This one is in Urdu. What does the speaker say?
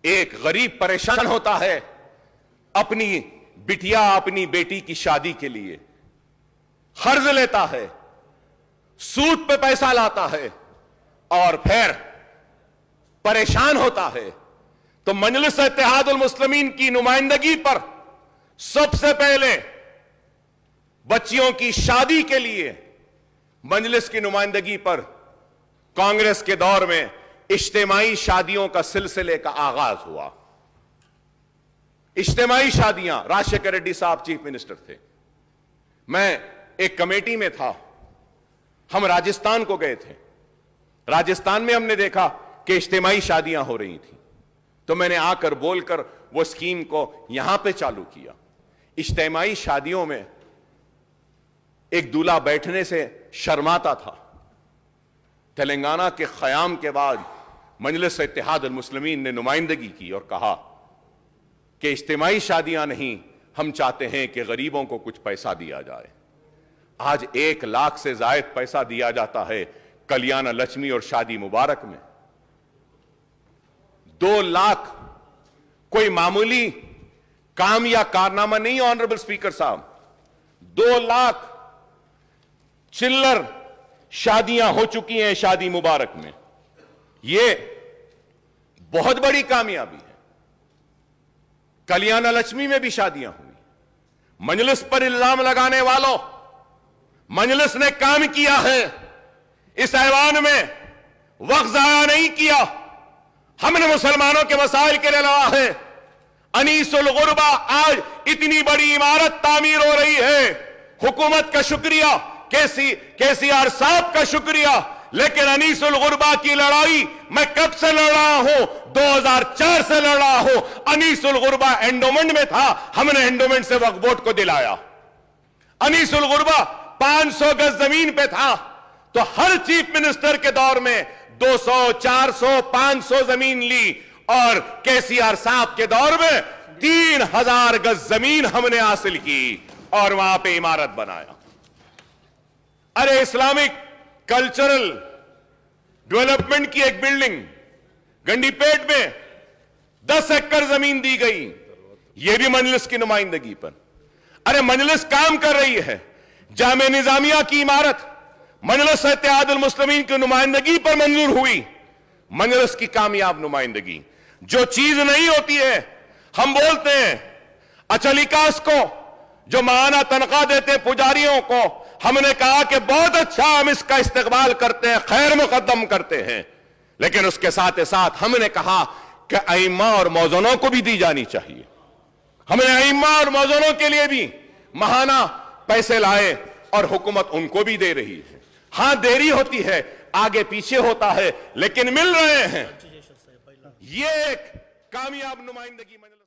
ایک غریب پریشان ہوتا ہے اپنی بٹیا اپنی بیٹی کی شادی کے لیے قرض لیتا ہے, سود پہ پیسہ لاتا ہے اور پھر پریشان ہوتا ہے, تو مجلس اتحاد المسلمین کی نمائندگی پر سب سے پہلے بچیوں کی شادی کے لیے مجلس کی نمائندگی پر کانگریس کے دور میں اجتماعی شادیوں کا سلسلے کا آغاز ہوا. اجتماعی شادیاں, راجشیکھر ریڈی صاحب چیف منسٹر تھے, میں ایک کمیٹی میں تھا, ہم راجستھان کو گئے تھے. راجستھان میں ہم نے دیکھا کہ اجتماعی شادیاں ہو رہی تھیں, تو میں نے آ کر بول کر وہ اسکیم کو یہاں پہ چالو کیا. اجتماعی شادیوں میں ایک دولہا بیٹھنے سے شرماتا تھا. تلنگانہ کے قیام کے بعد مجلس اتحاد المسلمین نے نمائندگی کی اور کہا کہ اجتماعی شادیاں نہیں, ہم چاہتے ہیں کہ غریبوں کو کچھ پیسہ دیا جائے. آج 1 لاکھ سے زائد پیسہ دیا جاتا ہے کلیانہ لچمی اور شادی مبارک میں. 2 لاکھ کوئی معمولی کام یا کارنامہ نہیں آنریبل اسپیکر صاحب. 2 لاکھ چلر شادیاں ہو چکی ہیں شادی مبارک میں. یہ بہت بڑی کامیابی ہے. کلیانہ لچمی میں بھی شادیاں ہوئی. مجلس پر الزام لگانے والوں, مجلس نے کام کیا ہے, اس ایوان میں وقت ضائع نہیں کیا. ہم نے مسلمانوں کے مسائل کے لیے لڑا ہے. انیس الغربہ آج اتنی بڑی عمارت تعمیر ہو رہی ہے. حکومت کا شکریہ, کے سی آر صاحب کا شکریہ, لیکن انیس الغربہ کی لڑائی میں کب سے لڑ رہا ہوں؟ 2004 سے لڑ رہا ہوں. انیس الغربہ انڈومنٹ میں تھا, ہم نے انڈومنٹ سے وقف بورڈ کو دلایا. انیس الغربہ 500 گز زمین پہ تھا, تو ہر چیف منسٹر کے دور میں 200, 400, 500 زمین لی, اور کے سی آر صاحب کے دور میں 3000 گز زمین ہم نے حاصل کی اور وہاں پہ عمارت بنایا. ارے اسلامک کلچرل ڈیولپمنٹ کی ایک بلڈنگ گنڈی پیٹ میں 10 ایکڑ زمین دی گئی, یہ بھی مجلس کی نمائندگی پر. ارے مجلس کام کر رہی ہے. جامعہ نظامیہ کی عمارت مجلس اتحاد المسلمین کی نمائندگی پر منظور ہوئی. مجلس کی کامیاب نمائندگی. جو چیز نہیں ہوتی ہے ہم بولتے ہیں. اچلیکاس کو جو ماہانہ تنخواہ دیتے پجاریوں کو, ہم نے کہا کہ بہت اچھا, ہم اس کا استقبال کرتے ہیں, خیر مقدم کرتے ہیں, لیکن اس کے ساتھ ساتھ ہم نے کہا کہ ائمہ اور موذنوں کو بھی دی جانی چاہیے. ہم نے ائمہ اور موذنوں کے لیے بھی ماہانہ پیسے لائے اور حکومت ان کو بھی دے رہی ہے. ہاں دیری ہوتی ہے, آگے پیچھے ہوتا ہے, لیکن مل رہے ہیں. یہ ایک کامیاب نمائندگی